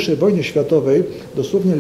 I wojnie światowej dosłownie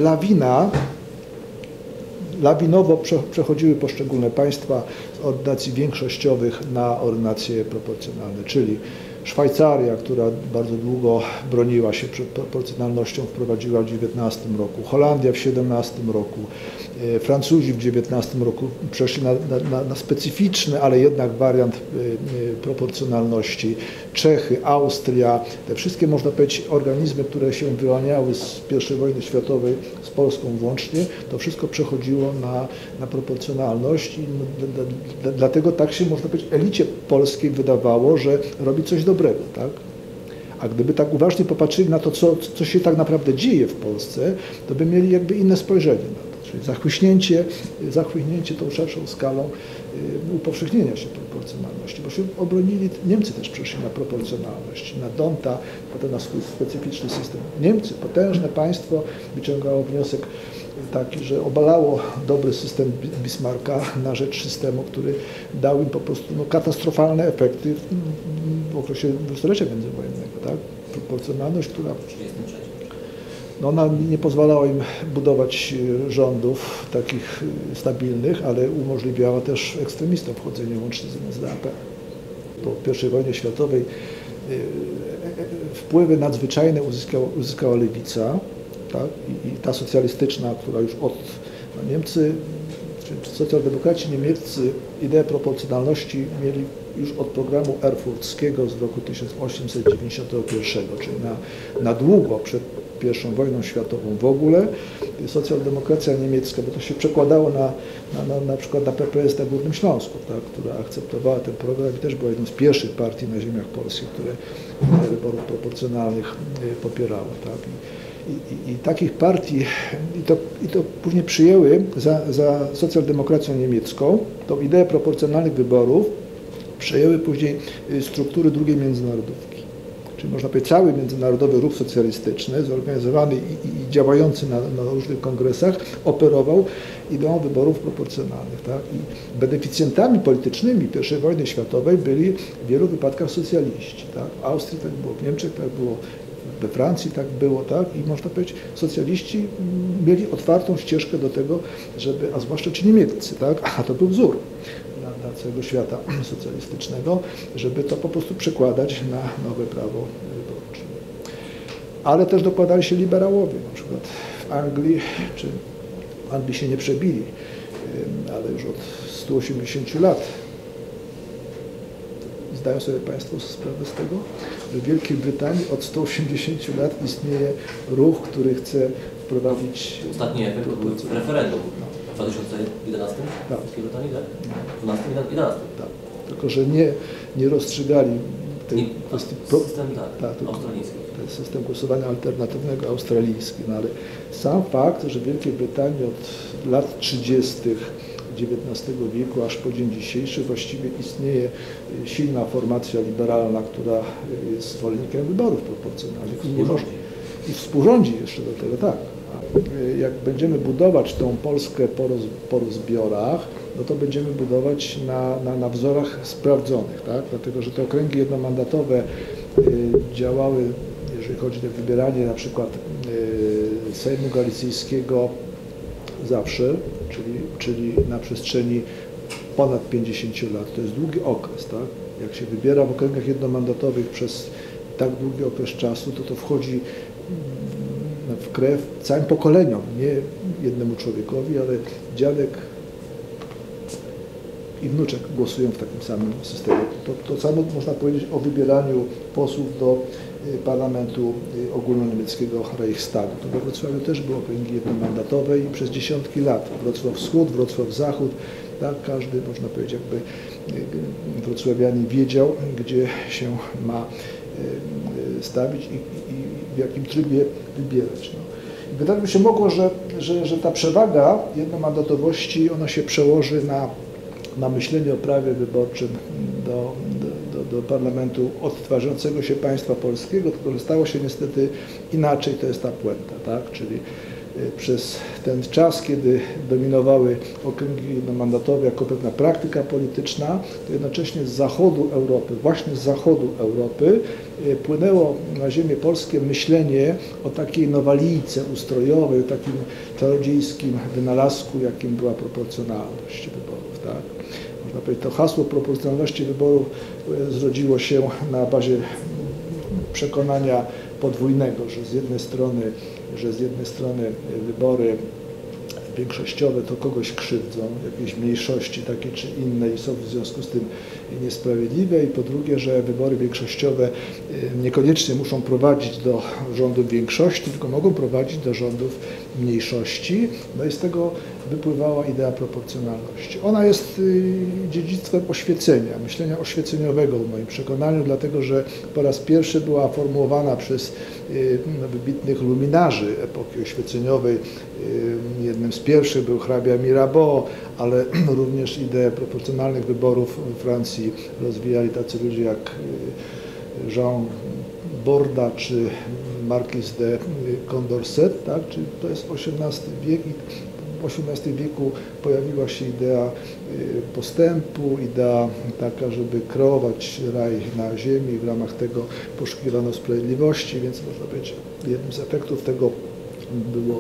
lawinowo przechodziły poszczególne państwa z ordynacji większościowych na ordynacje proporcjonalne, czyli Szwajcaria, która bardzo długo broniła się przed proporcjonalnością, wprowadziła w XIX roku, Holandia w XVII roku, Francuzi w XIX roku przeszli na specyficzny, ale jednak wariant proporcjonalności, Czechy, Austria, te wszystkie, można powiedzieć, organizmy, które się wyłaniały z I wojny światowej, z Polską włącznie, to wszystko przechodziło na proporcjonalność i dlatego tak się, można powiedzieć, elicie polskiej wydawało, że robi coś dobrego, tak? A gdyby tak uważnie popatrzyli na to, co się tak naprawdę dzieje w Polsce, to by mieli jakby inne spojrzenie na to. Czyli zachłyśnięcie tą szerszą skalą upowszechnienia się proporcjonalności, bo się obronili, Niemcy też przeszli na proporcjonalność, na D'Hondta, potem na swój specyficzny system. Niemcy, potężne państwo, wyciągało wniosek taki, że obalało dobry system Bismarcka na rzecz systemu, który dał im po prostu katastrofalne efekty w okresie dwudziestolecia międzywojennego, tak? Proporcjonalność, która ona nie pozwalała im budować rządów takich stabilnych, ale umożliwiała też ekstremistom wchodzenie łącznie z NSDAP. Po I wojnie światowej wpływy nadzwyczajne uzyskała lewica, tak? I ta socjalistyczna, która już Niemcy, czy socjaldemokraci niemieccy ideę proporcjonalności mieli już od programu erfurckiego z roku 1891, czyli na długo przed I wojną światową w ogóle. Socjaldemokracja niemiecka, bo to się przekładało na przykład na PPS na Górnym Śląsku, tak, która akceptowała ten program i też była jedną z pierwszych partii na ziemiach polskich, które wyborów proporcjonalnych popierały. Tak. I takich partii, i to później przyjęły za socjaldemokracją niemiecką, tą ideę proporcjonalnych wyborów, przejęły później struktury II międzynarodówki. Czyli można powiedzieć, cały międzynarodowy ruch socjalistyczny, zorganizowany i działający na różnych kongresach, operował ideą wyborów proporcjonalnych. Tak? I beneficjentami politycznymi I wojny światowej byli w wielu wypadkach socjaliści. Tak? W Austrii tak było, w Niemczech tak było, we Francji tak było, tak? I można powiedzieć, socjaliści mieli otwartą ścieżkę do tego, żeby, a zwłaszcza ci niemieccy, tak? A to był wzór dla całego świata socjalistycznego, żeby to po prostu przekładać na nowe prawo wyborcze. Ale też dokładali się liberałowie, na przykład w Anglii, czy w Anglii się nie przebili, ale już od 180 lat. Zdają sobie Państwo sprawę z tego, że w Wielkiej Brytanii od 180 lat istnieje ruch, który chce wprowadzić... Ostatni efekt to był referendum w 2011? Tak. W Brytanii, tak? W 12 i 11. Tak. Tylko, że nie rozstrzygali tej kwestii... System, australijski. To jest system głosowania alternatywnego australijski, no ale sam fakt, że w Wielkiej Brytanii od lat 30. XIX wieku aż po dzień dzisiejszy właściwie istnieje silna formacja liberalna, która jest zwolennikiem wyborów proporcjonalnych i współrządzi jeszcze do tego, tak. Jak będziemy budować tą Polskę po rozbiorach, no to będziemy budować na wzorach sprawdzonych, tak? Dlatego, że te okręgi jednomandatowe działały, jeżeli chodzi o wybieranie na przykład Sejmu Galicyjskiego zawsze, czyli na przestrzeni ponad 50 lat. To jest długi okres, tak? Jak się wybiera w okręgach jednomandatowych przez tak długi okres czasu, to wchodzi w krew całym pokoleniom, nie jednemu człowiekowi, ale dziadek i wnuczek głosują w takim samym systemie. To samo można powiedzieć o wybieraniu posłów do Parlamentu Ogólnoniemieckiego Reichstagu. To we Wrocławiu też było okręgi jednomandatowe i przez dziesiątki lat Wrocław Wschód, Wrocław Zachód, tak, każdy, można powiedzieć, jakby wrocławianin wiedział, gdzie się ma stawić i w jakim trybie wybierać. No. Wydaje mi się mogło, że ta przewaga jednomandatowości, ona się przełoży na myślenie o prawie wyborczym do parlamentu odtwarzającego się państwa polskiego, tylko że stało się niestety inaczej, to jest ta puenta, tak? Czyli przez ten czas, kiedy dominowały okręgi jednomandatowe jako pewna praktyka polityczna, to jednocześnie z zachodu Europy, właśnie z zachodu Europy płynęło na ziemię polskie myślenie o takiej nowalijce ustrojowej, o takim czarodziejskim wynalazku, jakim była proporcjonalność wyborów. Tak? Można powiedzieć, to hasło proporcjonalności wyborów zrodziło się na bazie przekonania podwójnego, że z jednej strony wybory większościowe to kogoś krzywdzą, jakiejś mniejszości takiej czy innej są w związku z tym niesprawiedliwe i po drugie, że wybory większościowe niekoniecznie muszą prowadzić do rządów większości, tylko mogą prowadzić do rządów mniejszości. No i z tego wypływała idea proporcjonalności. Ona jest dziedzictwem oświecenia, myślenia oświeceniowego w moim przekonaniu, dlatego że po raz pierwszy była formułowana przez wybitnych luminarzy epoki oświeceniowej. Jednym z pierwszych był hrabia Mirabeau, ale również ideę proporcjonalnych wyborów we Francji rozwijali tacy ludzie jak Jean Borda czy Marquis de Condorcet, tak? Czyli to jest XVIII wiek i w XVIII wieku pojawiła się idea postępu, idea taka, żeby kreować raj na ziemi, w ramach tego poszukiwano sprawiedliwości, więc można powiedzieć, jednym z efektów tego było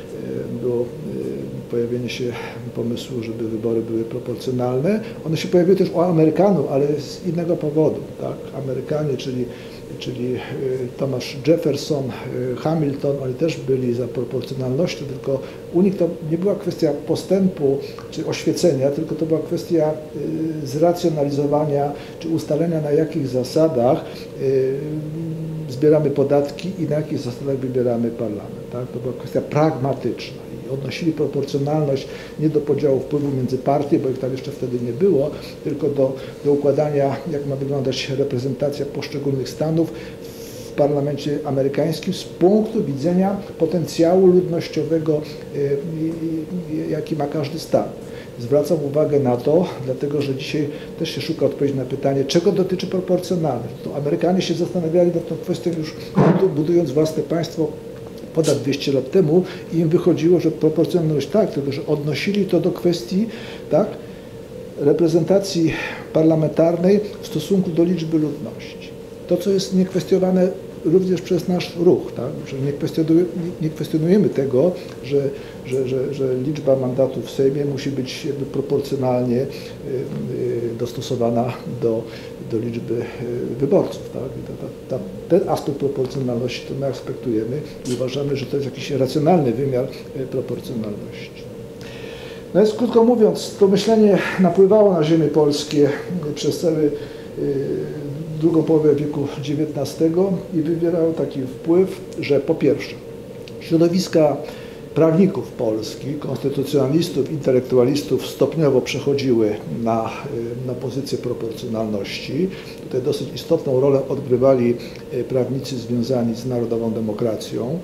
pojawienie się pomysłu, żeby wybory były proporcjonalne. One się pojawiły też u Amerykanów, ale z innego powodu. Tak? Amerykanie, czyli Thomas Jefferson, Hamilton, oni też byli za proporcjonalnością, tylko u nich to nie była kwestia postępu czy oświecenia, tylko to była kwestia zracjonalizowania czy ustalenia, na jakich zasadach zbieramy podatki i na jakich zasadach wybieramy parlament. Tak? To była kwestia pragmatyczna. I odnosili proporcjonalność nie do podziału wpływu między partie, bo ich tam jeszcze wtedy nie było, tylko do układania, jak ma wyglądać reprezentacja poszczególnych stanów w parlamencie amerykańskim z punktu widzenia potencjału ludnościowego, jaki ma każdy stan. Zwracam uwagę na to, dlatego że dzisiaj też się szuka odpowiedzi na pytanie, czego dotyczy proporcjonalność. To Amerykanie się zastanawiali nad tą kwestią już budując własne państwo ponad 200 lat temu i im wychodziło, że proporcjonalność tak, tylko że odnosili to do kwestii tak, reprezentacji parlamentarnej w stosunku do liczby ludności. To, co jest niekwestionowane również przez nasz ruch, tak? Że nie kwestionujemy tego, że liczba mandatów w Sejmie musi być jakby proporcjonalnie dostosowana do liczby wyborców. Tak? Ten aspekt proporcjonalności to my aspektujemy i uważamy, że to jest jakiś racjonalny wymiar proporcjonalności. No więc krótko mówiąc, to myślenie napływało na ziemię polskie przez cały drugą połowę wieku XIX i wywierało taki wpływ, że po pierwsze środowiska prawników polskich, konstytucjonalistów, intelektualistów stopniowo przechodziły na pozycję proporcjonalności. Tutaj dosyć istotną rolę odgrywali prawnicy związani z narodową demokracją.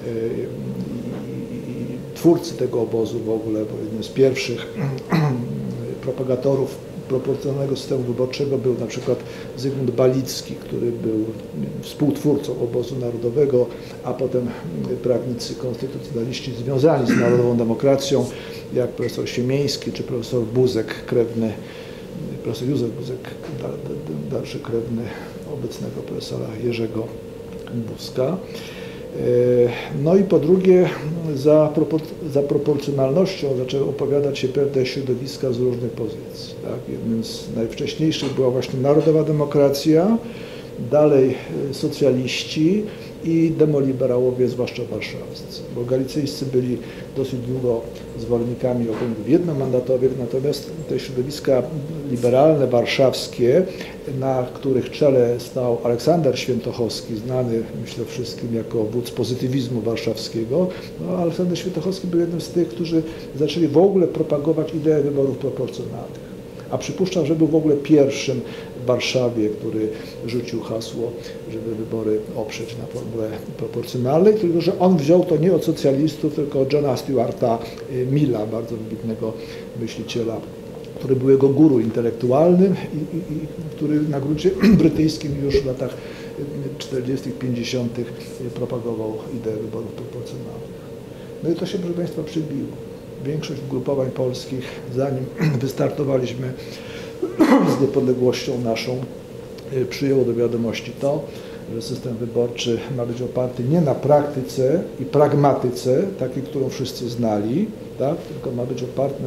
Twórcy tego obozu w ogóle, bo jednym z pierwszych propagatorów proporcjonalnego systemu wyborczego był na przykład Zygmunt Balicki, który był współtwórcą obozu narodowego, a potem prawnicy konstytucjonaliści związani z narodową demokracją, jak profesor Siemiński czy profesor Buzek, profesor Józef Buzek, dalszy krewny obecnego profesora Jerzego Buzka. No i po drugie, za proporcjonalnością zaczęły opowiadać się pewne środowiska z różnych pozycji. Tak? Jednym z najwcześniejszych była właśnie narodowa demokracja, dalej socjaliści i demoliberałowie, zwłaszcza warszawscy. Bo galicyjscy byli dosyć długo zwolennikami okręgów jednomandatowych, natomiast te środowiska liberalne, warszawskie, na których czele stał Aleksander Świętochowski, znany myślę wszystkim jako wódz pozytywizmu warszawskiego, no, Aleksander Świętochowski był jednym z tych, którzy zaczęli w ogóle propagować ideę wyborów proporcjonalnych. A przypuszczam, że był w ogóle pierwszym w Warszawie, który rzucił hasło, żeby wybory oprzeć na formule proporcjonalnej, tylko że on wziął to nie od socjalistów, tylko od Johna Stuarta Milla, bardzo wybitnego myśliciela, który był jego guru intelektualnym i który na gruncie brytyjskim już w latach 40., 50. propagował ideę wyborów proporcjonalnych. No i to się, proszę Państwa, przybiło. Większość ugrupowań polskich, zanim wystartowaliśmy z niepodległością naszą, przyjęło do wiadomości to, że system wyborczy ma być oparty nie na praktyce i pragmatyce, takiej, którą wszyscy znali, tak? Tylko ma być oparty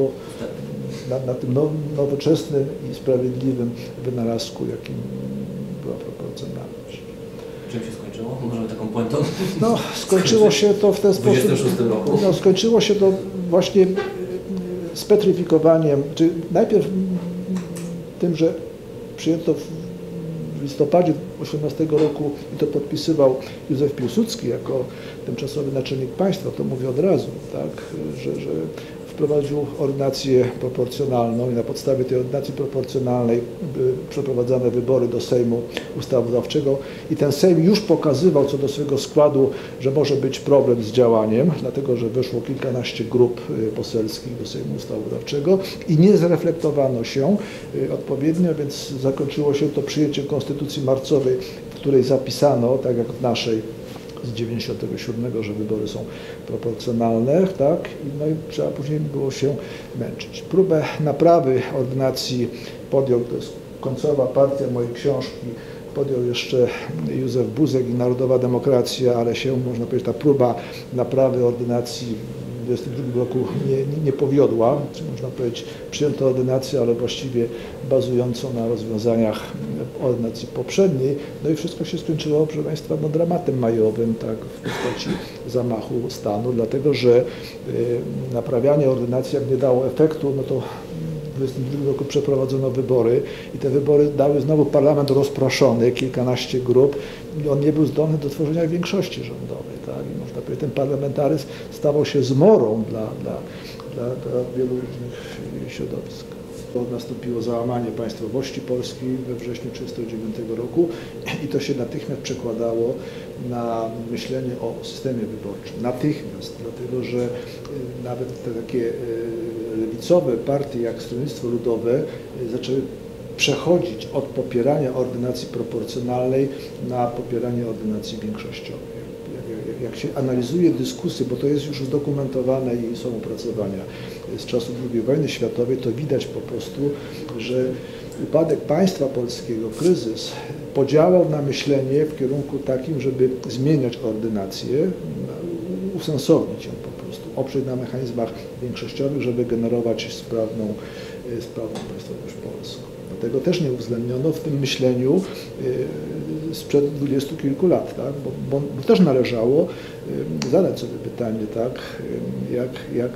na tym nowoczesnym i sprawiedliwym wynalazku, jakim była proporcjonalność. Czym się skończyło? Możemy taką puentą? No, skończyło się to w ten sposób. W 26 roku? No, skończyło się to właśnie spetryfikowaniem, czy najpierw tym, że przyjęto w listopadzie 18 roku i to podpisywał Józef Piłsudski jako tymczasowy naczelnik państwa, to mówię od razu, tak, że wprowadził ordynację proporcjonalną i na podstawie tej ordynacji proporcjonalnej były przeprowadzane wybory do Sejmu Ustawodawczego i ten Sejm już pokazywał co do swojego składu, że może być problem z działaniem, dlatego że weszło kilkanaście grup poselskich do Sejmu Ustawodawczego i nie zreflektowano się odpowiednio, więc zakończyło się to przyjęciem Konstytucji marcowej, w której zapisano, tak jak w naszej z 97, że wybory są proporcjonalne, tak? No i trzeba później było się męczyć. Próbę naprawy ordynacji podjął, to jest końcowa partia mojej książki, podjął jeszcze Józef Buzek i Narodowa Demokracja, ale się, można powiedzieć, ta próba naprawy ordynacji w 1922 roku nie powiodła, czy można powiedzieć, przyjęto ordynację, ale właściwie bazującą na rozwiązaniach ordynacji poprzedniej. No i wszystko się skończyło, proszę Państwa, no, dramatem majowym, tak, w postaci zamachu stanu, dlatego że naprawianie ordynacji, jak nie dało efektu, no to w 1922 roku przeprowadzono wybory i te wybory dały znowu parlament rozproszony, kilkanaście grup i on nie był zdolny do tworzenia większości rządowej. Tak? I można powiedzieć, ten parlamentaryzm stawał się zmorą dla wielu różnych środowisk. Nastąpiło załamanie państwowości polskiej we wrześniu 1939 roku i to się natychmiast przekładało na myślenie o systemie wyborczym. Natychmiast, dlatego że nawet te takie lewicowe partie jak Stronnictwo Ludowe zaczęły przechodzić od popierania ordynacji proporcjonalnej na popieranie ordynacji większościowej. Jak się analizuje dyskusje, bo to jest już udokumentowane i są opracowania z czasów II wojny światowej, to widać po prostu, że upadek państwa polskiego, kryzys podziałał na myślenie w kierunku takim, żeby zmieniać ordynację, usensownić ją po prostu, oprzeć na mechanizmach większościowych, żeby generować sprawną państwowość polską. Tego też nie uwzględniono w tym myśleniu sprzed 20 kilku lat, tak? Bo też należało zadać sobie pytanie, tak? jak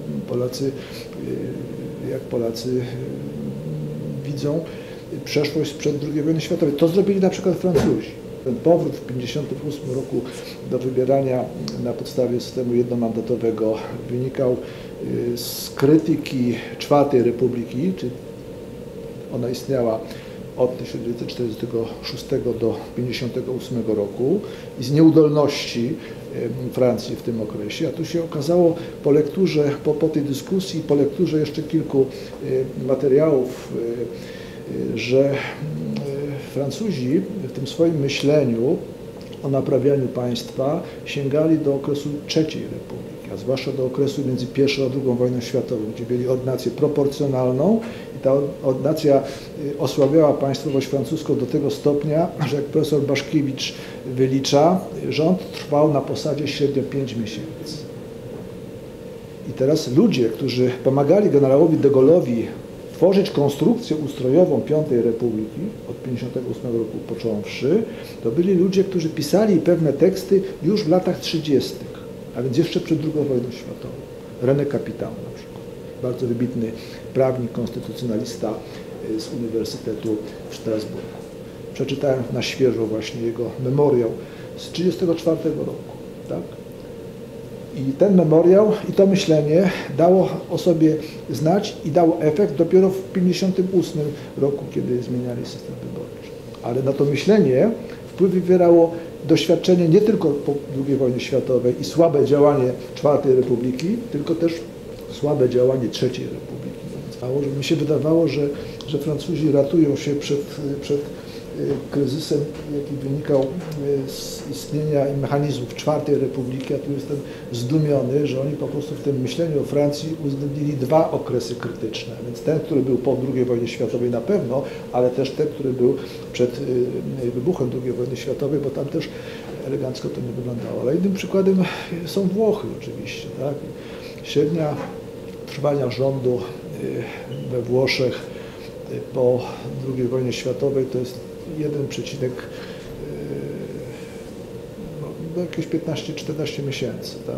Polacy widzą przeszłość sprzed II wojny światowej. To zrobili na przykład Francuzi. Ten powrót w 1958 roku do wybierania na podstawie systemu jednomandatowego wynikał z krytyki IV Republiki, czy ona istniała od 1946 do 1958 roku i z nieudolności Francji w tym okresie, a tu się okazało po lekturze, po tej dyskusji, po lekturze jeszcze kilku materiałów, że Francuzi w tym swoim myśleniu o naprawianiu państwa sięgali do okresu III Republiki, a zwłaszcza do okresu między I a II wojną światową, gdzie mieli ordynację proporcjonalną i ta ordynacja osłabiała państwowość francuską do tego stopnia, że jak profesor Baszkiewicz wylicza, rząd trwał na posadzie średnio 5 miesięcy. I teraz ludzie, którzy pomagali generałowi de Gaulle'owi tworzyć konstrukcję ustrojową V Republiki, od 1958 roku począwszy, to byli ludzie, którzy pisali pewne teksty już w latach 30., a więc jeszcze przed II wojną światową. René Capitan na przykład, bardzo wybitny prawnik, konstytucjonalista z Uniwersytetu w Strasburgu. Przeczytałem na świeżo właśnie jego memoriał z 1934 roku. Tak? I ten memoriał i to myślenie dało o sobie znać i dało efekt dopiero w 1958 roku, kiedy zmieniali system wyborczy. Ale na to myślenie wpływ wywierało doświadczenie nie tylko po II wojnie światowej i słabe działanie IV Republiki, tylko też słabe działanie III Republiki. Więc mi się wydawało, że Francuzi ratują się przed kryzysem, jaki wynikał z istnienia i mechanizmów Czwartej Republiki. Ja tu jestem zdumiony, że oni po prostu w tym myśleniu o Francji uwzględnili dwa okresy krytyczne. Więc ten, który był po II wojnie światowej na pewno, ale też ten, który był przed wybuchem II wojny światowej, bo tam też elegancko to nie wyglądało. Ale innym przykładem są Włochy oczywiście. Tak? Średnia trwania rządu we Włoszech po II wojnie światowej to jest 1, jakieś 15-14 miesięcy, tak?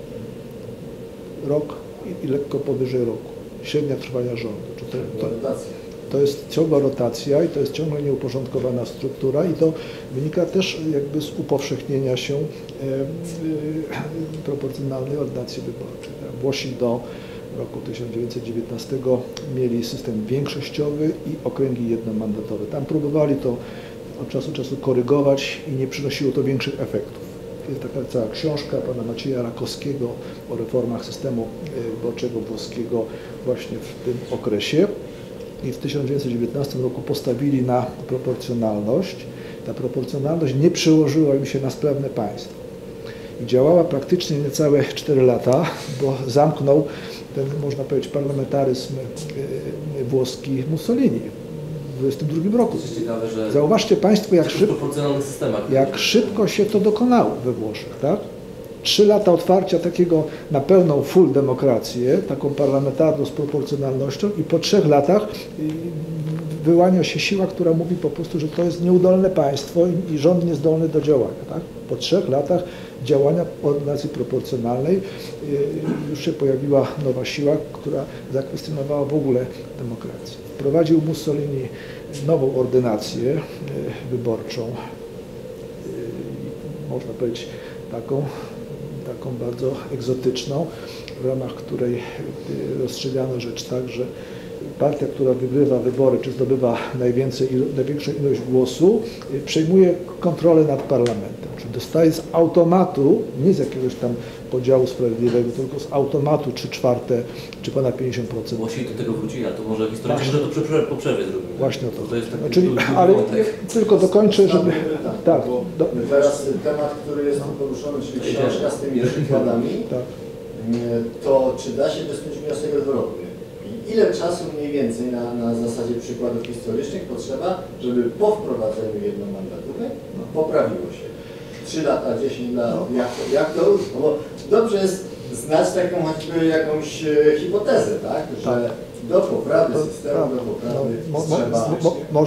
Rok i lekko powyżej roku. Średnia trwania rządu. To jest ciągła rotacja i to jest ciągle nieuporządkowana struktura i to wynika też jakby z upowszechnienia się proporcjonalnej ordynacji wyborczej. Włosi do roku 1919 mieli system większościowy i okręgi jednomandatowe. Tam próbowali to od czasu do czasu korygować i nie przynosiło to większych efektów. Jest taka cała książka pana Macieja Rakowskiego o reformach systemu wyborczego włoskiego właśnie w tym okresie. I w 1919 roku postawili na proporcjonalność. Ta proporcjonalność nie przełożyła im się na sprawne państwo. I działała praktycznie niecałe 4 lata, bo zamknął ten, można powiedzieć, parlamentaryzm włoski Mussolini w 1922 roku. Ciekawe, że zauważcie Państwo, jak szybko się to dokonało we Włoszech. Tak? 3 lata otwarcia takiego na pełną full demokrację, taką parlamentarną z proporcjonalnością i po 3 latach wyłania się siła, która mówi po prostu, że to jest nieudolne państwo i rząd niezdolny do działania. Tak? Po 3 latach działania ordynacji proporcjonalnej już się pojawiła nowa siła, która zakwestionowała w ogóle demokrację. Wprowadził Mussolini nową ordynację wyborczą, można powiedzieć taką bardzo egzotyczną, w ramach której rozstrzygano rzecz tak, że partia, która wygrywa wybory, czy zdobywa największą ilość głosu, przejmuje kontrolę nad parlamentem. Czyli dostaje z automatu, nie z jakiegoś tam podziału sprawiedliwego, tylko z automatu 3/4 czy ponad 50%. Właściwie do tego wrócili, a to może historycznie, że to po przerwie zrobimy. Właśnie to. To jest taki Czyli, ale tylko dokończę, żeby... Tak. Teraz temat, który jest tu poruszony, czyli książka z tymi przykładami, to czy da się wysnuć wniosek odwrotny? Ile czasu mniej więcej na zasadzie przykładów historycznych potrzeba, żeby po wprowadzeniu jednomandatowej poprawiło się? 3 lata, 10 lat, jak to? No bo dobrze jest znać taką choćby jakąś hipotezę, tak? Że do poprawy systemu, do poprawy trzeba...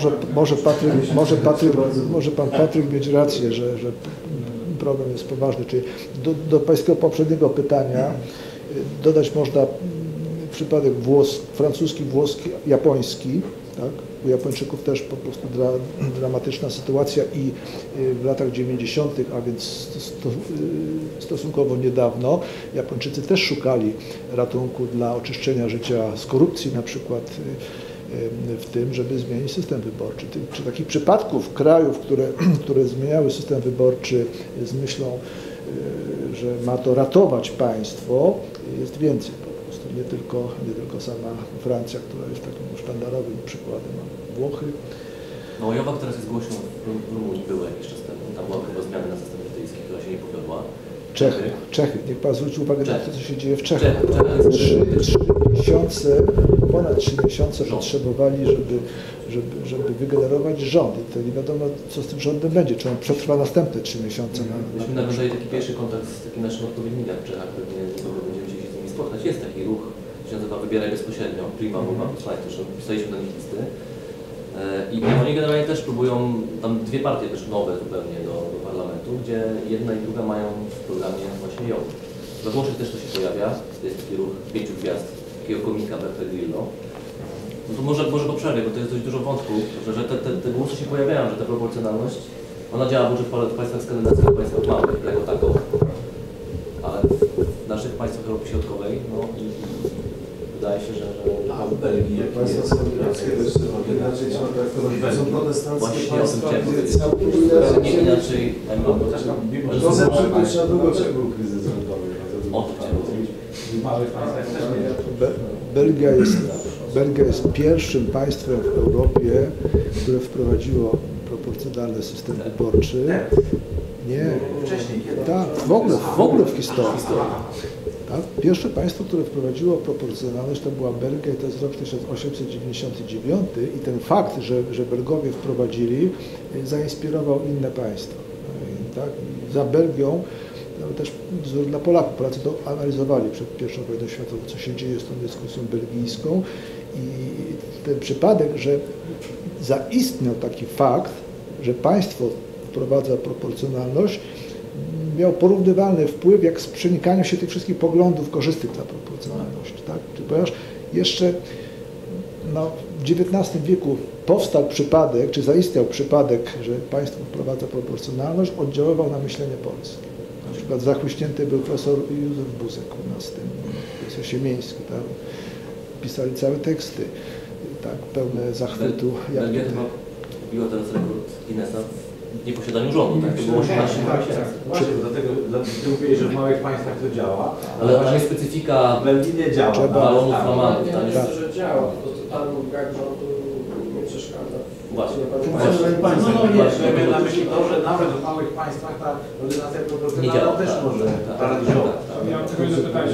Może pan Patryk mieć rację, że problem jest poważny. Czyli do pańskiego poprzedniego pytania dodać można przypadek francuski, włoski, japoński, tak? U Japończyków też po prostu dramatyczna sytuacja i w latach 90., a więc stosunkowo niedawno, Japończycy też szukali ratunku dla oczyszczenia życia z korupcji na przykład w tym, żeby zmienić system wyborczy. Czy takich przypadków krajów, które zmieniały system wyborczy z myślą, że ma to ratować państwo, jest więcej. Nie tylko sama Francja, która jest takim sztandarowym przykładem, a Włochy. No Jowak teraz jest głośną w Rumunii, były jakiś czas temu. Tam była chyba zmiana na system brytyjski, która się nie powiodła. Czechy. Niech pan zwróci uwagę na to, co się dzieje w Czechach. Ponad 3 miesiące potrzebowali, żeby wygenerować rząd. I to nie wiadomo, co z tym rządem będzie. Czy on przetrwa następne 3 miesiące. Myśmy nawiązali taki pierwszy kontakt z takim naszym odpowiednikiem w Czechach, pewnie niedługo będziemy się z nimi spotkać. Jest taki ruch, się nazywa Wybieraj bezpośrednio, Prima Mowa, zresztą pisaliśmy do nich listy. I oni generalnie też próbują, tam 2 partie też nowe zupełnie do parlamentu, gdzie jedna i druga mają w programie właśnie ją. We Włoszech też to się pojawia, jest taki ruch 5 gwiazd, takiego komika Beppe Grillo. No to może po przerwie, bo to jest dość dużo wątków, że te głosy się pojawiają, że ta proporcjonalność, ona działa może w państwach skandynawskich, w państwach małych, jako taką, ale w naszych państwach Europy Środkowej, no i wydaje się, że Belgii, państwa skandynawskie też inaczej trzeba traktować. Są protestanckie właśnie państwa, o tym gdzie chciałem nie inaczej. to zawsze trzeba długo był kryzys rządowy. O to chciałem powiedzieć. Belgia jest pierwszym państwem w Europie, które wprowadziło proporcjonalny system wyborczy. Nie. Wcześniej, kiedy? Tak, w ogóle w historii. Tak? Pierwsze państwo, które wprowadziło proporcjonalność, to była Belgia i to jest rok 1899 i ten fakt, że Belgowie wprowadzili, zainspirował inne państwa. Tak? I za Belgią też wzór dla Polaków. Polacy to analizowali przed I wojną światową, co się dzieje z tą dyskusją belgijską i ten przypadek, że zaistniał taki fakt, że państwo wprowadza proporcjonalność, miał porównywalny wpływ jak z przenikaniu się tych wszystkich poglądów korzystnych dla proporcjonalności. Tak? Ponieważ jeszcze w XIX wieku powstał przypadek, czy zaistniał przypadek, że państwo wprowadza proporcjonalność, oddziaływał na myślenie polskie. Na przykład zachłyśnięty był profesor Józef Buzek u nas, ten profesor Siemiński, tak? Pisali całe teksty, tak, pełne zachwytu. Belgia chyba biła teraz rekord Guinnessa w nieposiadaniu rządu, tak? To było 18 miesięcy. Właśnie, dlatego ty mówiłeś, że w małych państwach to działa, Ale tam jest specyfika w Belgii nie działa. balonów flamandów. Nie Tam jest jest... to, że działa, po prostu tam brak rządu nie przeszkadza. Właśnie. Ja miałem na myśli to, że nawet w małych państwach ta ordynacja proporcjonalna też może paraliżować. Ja mam tylko jedno pytanie.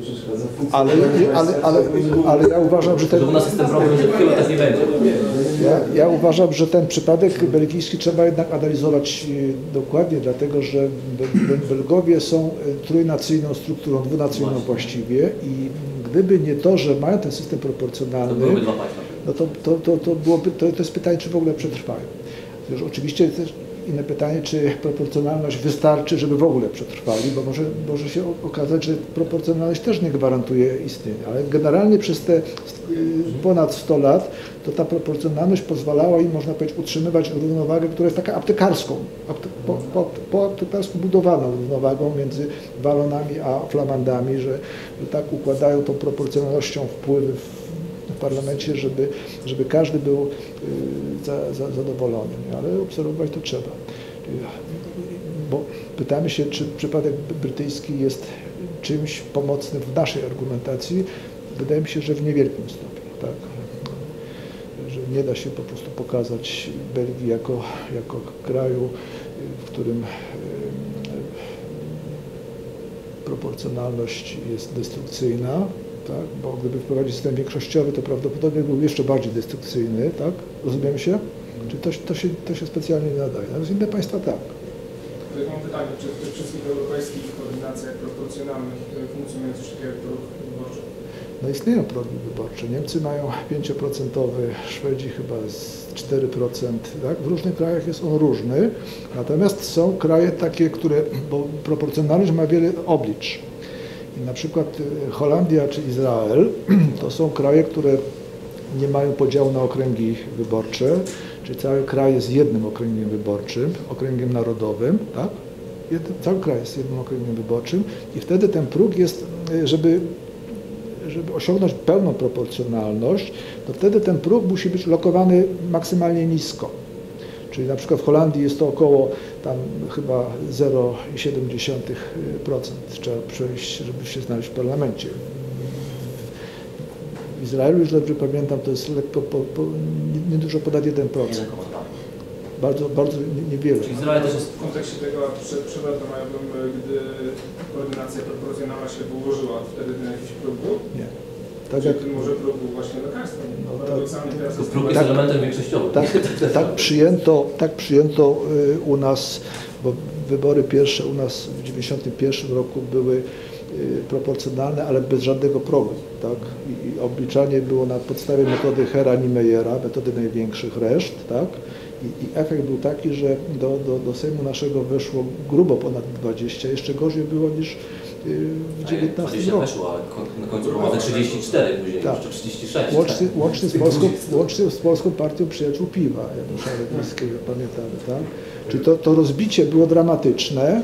Ale ja uważam, że ten... Że u nas jest ten problem, że chyba tak nie będzie. Ja uważam, że ten przypadek belgijski trzeba jednak analizować dokładnie, dlatego że Belgowie są trójnacyjną strukturą, dwunacyjną właściwie i gdyby nie to, że mają ten system proporcjonalny, To byłyby dwa państwa. no to jest pytanie, czy w ogóle przetrwają. Już oczywiście też inne pytanie, czy proporcjonalność wystarczy, żeby w ogóle przetrwali, bo może się okazać, że proporcjonalność też nie gwarantuje istnienia, ale generalnie przez te ponad 100 lat to ta proporcjonalność pozwalała im, można powiedzieć, utrzymywać równowagę, która jest taka aptekarską, po aptekarsku budowaną równowagą między walonami a flamandami, że tak układają tą proporcjonalnością wpływy w parlamencie, żeby każdy był zadowolony, ale obserwować to trzeba. Bo pytamy się, czy przypadek brytyjski jest czymś pomocnym w naszej argumentacji. Wydaje mi się, że w niewielkim stopniu, tak? Że nie da się po prostu pokazać Belgii jako kraju, w którym proporcjonalność jest destrukcyjna. Tak? Bo gdyby wprowadzić system większościowy, to prawdopodobnie byłby jeszcze bardziej destrukcyjny, tak? Rozumiemy się? Czy to się specjalnie nie nadaje? Natomiast inne państwa tak. Tutaj mam pytanie, czy w tych wszystkich europejskich ordynacjach proporcjonalnych funkcjonuje coś takiego jak próg wyborczy? No istnieją progi wyborcze. Niemcy mają 5%, Szwedzi chyba z 4%, tak? W różnych krajach jest on różny, natomiast są kraje takie, bo proporcjonalność ma wiele oblicz. I na przykład Holandia czy Izrael to są kraje, które nie mają podziału na okręgi wyborcze, czyli cały kraj jest jednym okręgiem wyborczym, okręgiem narodowym, tak? Cały kraj jest jednym okręgiem wyborczym i wtedy ten próg jest, żeby osiągnąć pełną proporcjonalność, to wtedy ten próg musi być lokowany maksymalnie nisko. Czyli na przykład w Holandii jest to około tam chyba 0,7% trzeba przejść, żeby się znaleźć w parlamencie. W Izraelu, już dobrze pamiętam, to jest lekko, niedużo ponad 1%. Bardzo niewiele. Czyli Izrael też jest... W kontekście tego przepraszam, gdy ordynacja proporcjonalna się wyłożyła, wtedy na jakiś próg był? Nie. Tak Czy jak, może próg był właśnie lekarstwem? To próg jest elementem większościowym. tak przyjęto u nas, bo wybory pierwsze u nas w 1991 roku były proporcjonalne, ale bez żadnego progu, tak? I obliczanie było na podstawie metody Hera-Niemeyera, metody największych reszt, tak? I efekt był taki, że do Sejmu naszego weszło grubo ponad 20, jeszcze gorzej było niż w 19 roku. Weszło, ale na końcu było te 34, później tak. jeszcze 36. Łącznie z Polską Partią Przyjaciół Piwa, Janusza Rydlińskiego, pamiętamy, tak? Czyli to rozbicie było dramatyczne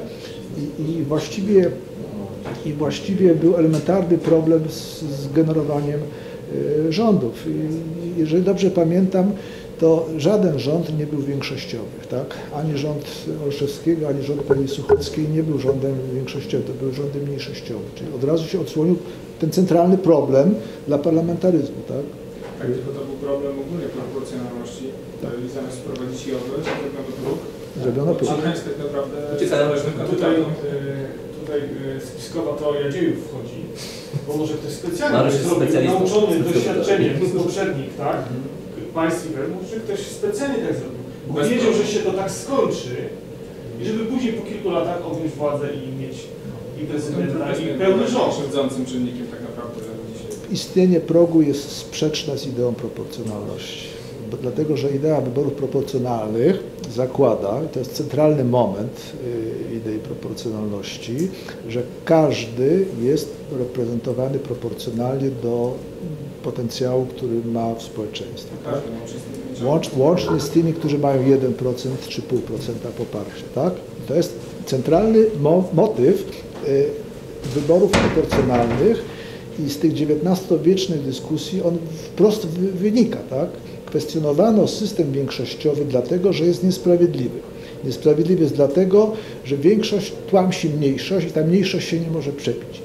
i właściwie był elementarny problem z generowaniem rządów. I jeżeli dobrze pamiętam, to żaden rząd nie był większościowy, tak? Ani rząd Olszewskiego, ani rząd pani Suchockiej nie był rządem większościowym, to był rządem mniejszościowym. Czyli od razu się odsłonił ten centralny problem dla parlamentaryzmu, tak? Tak, tylko to był problem ogólnie proporcjonalności. I zamiast wprowadzić JOW, zrobiono próg. Zrobiono próg. A jest tak naprawdę zależnym kandydatem. Tutaj spiskowa teoria dziejów wchodzi, bo może ktoś specjalnie zrobił, nauczony doświadczeniem z poprzednich, tak? Państw, może ktoś specjalnie tak zrobił, bo wiedział, że się to tak skończy i żeby później po kilku latach objąć władzę i mieć i prezydenta, i pełny rząd. Krzywdzącym czynnikiem tak naprawdę dzisiaj. Istnienie progu jest sprzeczne z ideą proporcjonalności. Dlatego, że idea wyborów proporcjonalnych zakłada, i to jest centralny moment idei proporcjonalności, że każdy jest reprezentowany proporcjonalnie do potencjału, który ma w społeczeństwie. Tak? Łącznie z tymi, którzy mają 1% czy 0,5% poparcia. Tak? To jest centralny motyw wyborów proporcjonalnych i z tych XIX-wiecznych dyskusji on wprost wynika. Tak? Kwestionowano system większościowy dlatego, że jest niesprawiedliwy. Niesprawiedliwy jest dlatego, że większość tłamsi mniejszość i ta mniejszość się nie może przebić.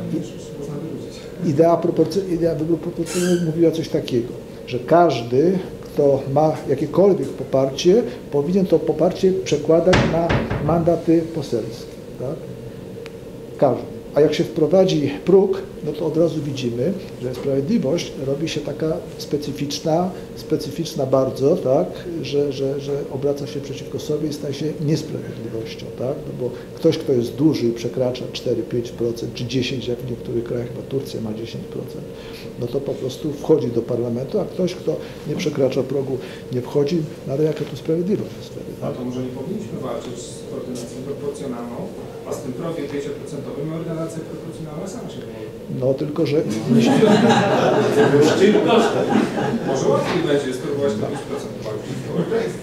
Idea wyboru proporcjonalnego mówiła coś takiego, że każdy, kto ma jakiekolwiek poparcie, powinien to poparcie przekładać na mandaty poselskie. Tak? Każdy. A jak się wprowadzi próg, no to od razu widzimy, że sprawiedliwość robi się taka specyficzna bardzo, tak, że obraca się przeciwko sobie i staje się niesprawiedliwością, tak, no bo ktoś, kto jest duży i przekracza 4-5% czy 10%, jak w niektórych krajach, chyba Turcja ma 10%, no to po prostu wchodzi do parlamentu, a ktoś, kto nie przekracza progu, nie wchodzi, no ale jaka tu sprawiedliwość jest wtedy, tak? A to może nie powinniśmy walczyć z ordynacją proporcjonalną, a z tym progiem 5% ordynacja proporcjonalna sama się wymowa. No tylko, że... Może łatwiej będzie spróbować to 5% walczyć.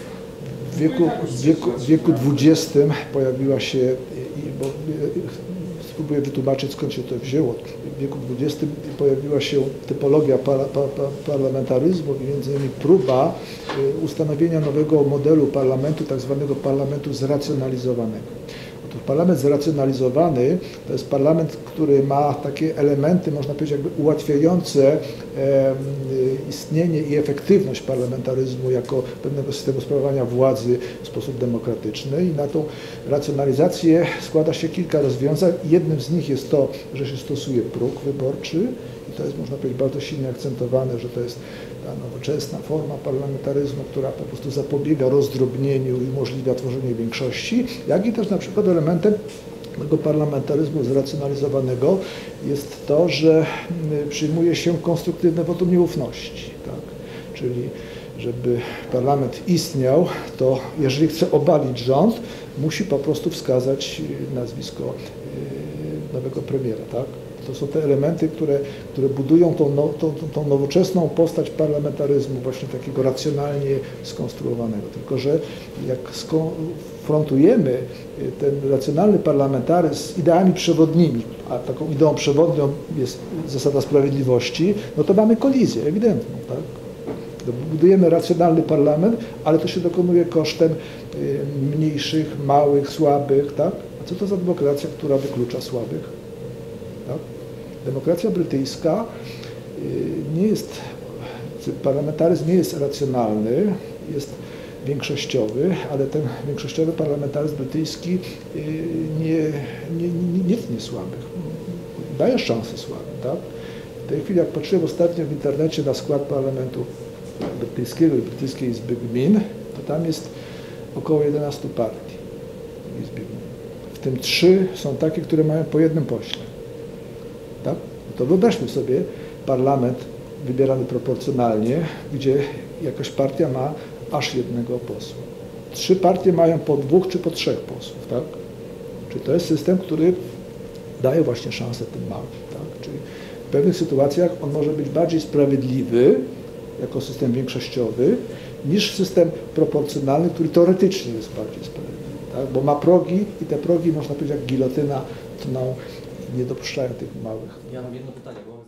W wieku XX pojawiła się, bo spróbuję wytłumaczyć, skąd się to wzięło. W wieku XX pojawiła się typologia parlamentaryzmu i między innymi próba ustanowienia nowego modelu parlamentu, tak zwanego parlamentu zracjonalizowanego. Parlament zracjonalizowany to jest parlament, który ma takie elementy, można powiedzieć, jakby ułatwiające istnienie i efektywność parlamentaryzmu jako pewnego systemu sprawowania władzy w sposób demokratyczny i na tą racjonalizację składa się kilka rozwiązań. Jednym z nich jest to, że się stosuje próg wyborczy i to jest, można powiedzieć, bardzo silnie akcentowane, że to jest ta nowoczesna forma parlamentaryzmu, która po prostu zapobiega rozdrobnieniu i umożliwia tworzenie większości, jak i też na przykład elementem tego parlamentaryzmu zracjonalizowanego jest to, że przyjmuje się konstruktywne wotum nieufności, tak? Czyli żeby parlament istniał, to jeżeli chce obalić rząd, musi po prostu wskazać nazwisko nowego premiera, tak? To są te elementy, które budują tą nowoczesną postać parlamentaryzmu, właśnie takiego racjonalnie skonstruowanego. Tylko że jak skonfrontujemy ten racjonalny parlamentaryzm z ideami przewodnimi, a taką ideą przewodnią jest zasada sprawiedliwości, no to mamy kolizję ewidentną. Tak? Budujemy racjonalny parlament, ale to się dokonuje kosztem mniejszych, małych, słabych. Tak? A co to za demokracja, która wyklucza słabych? Tak? Demokracja brytyjska nie jest, parlamentaryzm nie jest racjonalny, jest większościowy, ale ten większościowy parlamentaryzm brytyjski nie tnie słabych, daje szansę słabym. Tak? W tej chwili, jak patrzyłem ostatnio w internecie na skład parlamentu brytyjskiego i brytyjskiej Izby Gmin, to tam jest około 11 partii w Izbie Gmin. W tym 3 są takie, które mają po jednym pośle. Tak? To wyobraźmy sobie parlament wybierany proporcjonalnie, gdzie jakaś partia ma aż jednego posła. 3 partie mają po 2 czy po 3 posłów. Tak? Czyli to jest system, który daje właśnie szansę tym małym. Tak? Czyli w pewnych sytuacjach on może być bardziej sprawiedliwy jako system większościowy niż system proporcjonalny, który teoretycznie jest bardziej sprawiedliwy. Tak? Bo ma progi i te progi, można powiedzieć, jak gilotyna tną, nie dopuszczają tych małych. Ja mam jedno pytanie, bo